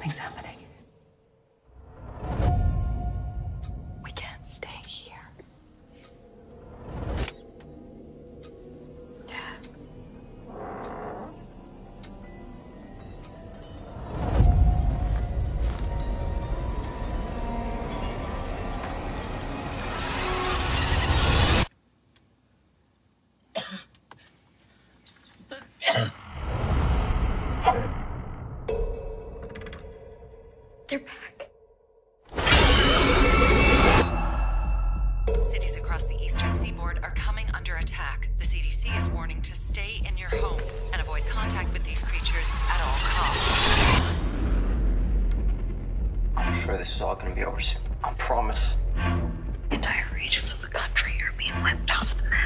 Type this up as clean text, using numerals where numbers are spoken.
Something's happening. We can't stay here. Dad. They're back. Cities across the eastern seaboard are coming under attack. The CDC is warning to stay in your homes and avoid contact with these creatures at all costs. I'm sure this is all gonna be over soon. I promise. Entire regions of the country are being wiped off the map.